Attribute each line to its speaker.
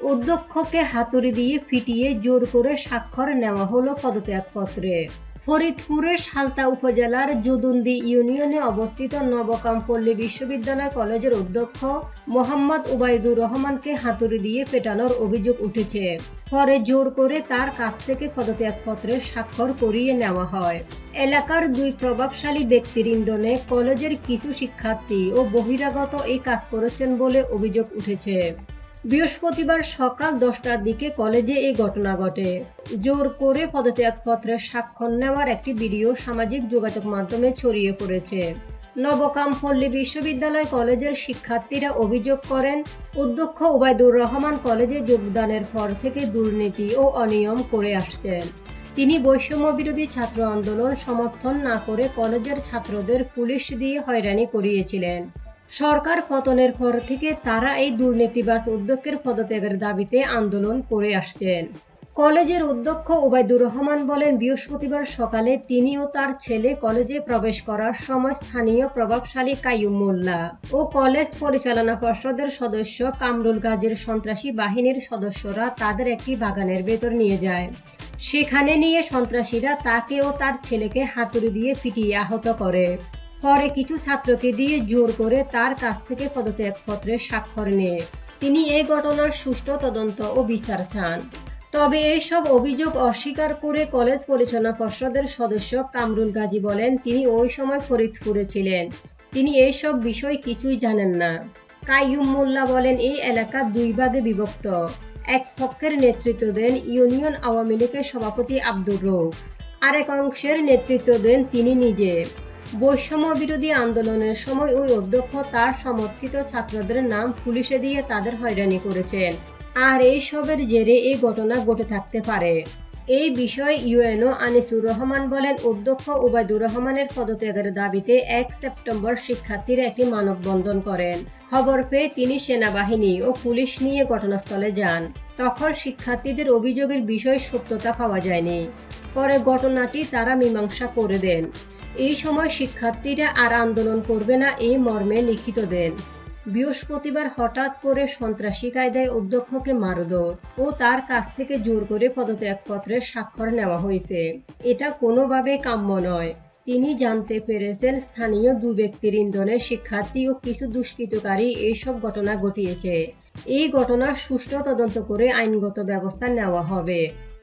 Speaker 1: অধ্যক্ষকে হাতুড়ি দিয়ে পিটিয়ে জোর করে স্বাক্ষর নেওয়া হলো পদত্যাগপত্রে। ফরিদপুরের সালতা উপজেলার জুদুন্দি ইউনিয়নে অবস্থিত নবকাম পল্লী বিশ্ববিদ্যালয় কলেজের অধ্যক্ষ মোহাম্মদ উবাইদুর রহমানকে হাতুড়ি দিয়ে পেটানোর অভিযোগ উঠেছে। পরে জোর করে তার কাছ থেকে পদত্যাগপত্রে স্বাক্ষর করিয়ে নেওয়া হয়। এলাকার দুই প্রভাবশালী ব্যক্তির ইন্ধনে কলেজের কিছু শিক্ষার্থী ও বহিরাগত এই কাজ করেছেন বলে অভিযোগ উঠেছে। বৃহস্পতিবার সকাল 10টার দিকে কলেজে এই ঘটনা ঘটে। জোর করে পদত্যাগপত্রের স্বাক্ষর নেওয়ার একটি ভিডিও সামাজিক যোগাযোগ মাধ্যমে ছড়িয়ে পড়েছে। নবকাম পল্লী বিশ্ববিদ্যালয় কলেজের শিক্ষার্থীরা অভিযোগ করেন, অধ্যক্ষ উবাইদুর রহমান কলেজে যোগদানের পর থেকে দুর্নীতি ও অনিয়ম করে আসছেন। তিনি বৈষম্য বিরোধী ছাত্র আন্দোলন সমর্থন না করে কলেজের ছাত্রদের পুলিশ দিয়ে হয়রানি করিয়েছিলেন। সরকার পতনের পর থেকে তারা এই দুর্নীতিবাজ অধ্যক্ষের পদত্যাগের দাবিতে আন্দোলন করে আসছেন। কলেজের অধ্যক্ষ ওবায়দুর রহমান বলেন, বৃহস্পতিবার সকালে তিনি ও তার ছেলে কলেজে প্রবেশ করার সময় স্থানীয় প্রভাবশালী কাইয়ুম মোল্লা ও কলেজ পরিচালনা পর্ষদের সদস্য কামরুল গাজীর সন্ত্রাসী বাহিনীর সদস্যরা তাদের একটি বাগানের ভেতর নিয়ে যায়। সেখানে নিয়ে সন্ত্রাসীরা তাকে ও তার ছেলেকে হাতুড়ি দিয়ে পিটিয়ে আহত করে। পরে কিছু ছাত্রকে দিয়ে জোর করে তার কাছ থেকে পদত্যাগপত্রে স্বাক্ষর নেয়। তিনি এই ঘটনার সুষ্ঠু তদন্ত ও বিচার চান। তবে এইসব অভিযোগ অস্বীকার করে কলেজ পরিচালনা পর্ষদের সদস্য কামরুল গাজী বলেন, তিনি ওই সময় ফরিদপুরে ছিলেন, তিনি এইসব বিষয় কিছুই জানেন না। কাইয়ুম মোল্লা বলেন, এই এলাকা দুই ভাগে বিভক্ত। এক পক্ষের নেতৃত্ব দেন ইউনিয়ন আওয়ামী লীগের সভাপতি আব্দুর রউফ, আরেক অংশের নেতৃত্ব দেন তিনি নিজে। বৈষম্য বিরোধী আন্দোলনের সময় ওই অধ্যক্ষ তার সমর্থিত ছাত্রদের নাম পুলিশে দিয়ে তাদের হয়রানি করেছেন, আর এইসবের জেরে এই ঘটনা ঘটে থাকতে পারে। এই বিষয়ে ইউএনও আনিসুর রহমান বলেন, অধ্যক্ষ ওবায়দুর রহমানের পদত্যাগের দাবিতে 1 সেপ্টেম্বর শিক্ষার্থীরা একটি মানববন্ধন করেন। খবর পেয়ে তিনি সেনাবাহিনী ও পুলিশ নিয়ে ঘটনাস্থলে যান। তখন শিক্ষার্থীদের অভিযোগের বিষয়ে সত্যতা পাওয়া যায়নি। পরে ঘটনাটি তারা মীমাংসা করে দেন। এই সময় শিক্ষার্থীরা আর আন্দোলন করবে না এই মর্মে লিখিত দেন। বৃহস্পতিবার হঠাৎ করে সন্ত্রাসী কায়দায় অধ্যক্ষকে মারধর ও তার কাছ থেকে জোর করে পদত্যাগপত্রের স্বাক্ষর নেওয়া হয়েছে। এটা কোনোভাবে কাম্য নয়। তিনি জানতে পেরেছেন স্থানীয় দুই ব্যক্তির ইন্ধনে শিক্ষার্থী ও কিছু দুষ্কৃতকারী এইসব ঘটনা ঘটিয়েছে। এই ঘটনার সুষ্ঠু তদন্ত করে আইনগত ব্যবস্থা নেওয়া হবে।